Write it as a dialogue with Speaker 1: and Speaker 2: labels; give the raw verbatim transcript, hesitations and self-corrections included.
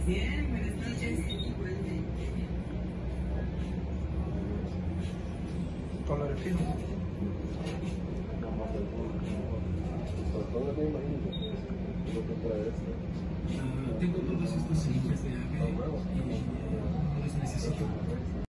Speaker 1: Bien, buenas noches. Igualmente.
Speaker 2: Color de film.
Speaker 3: Uh, tengo todos estos libros de ave y no los necesito.